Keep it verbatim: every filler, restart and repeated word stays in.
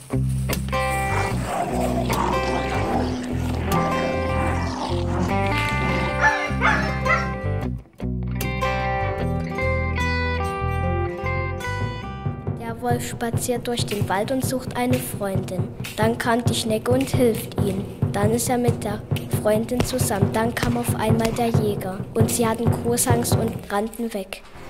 Der Wolf spaziert durch den Wald und sucht eine Freundin. Dann kommt die Schnecke und hilft ihm. Dann ist er mit der Freundin zusammen. Dann kam auf einmal der Jäger und sie hatten große Angst und rannten weg.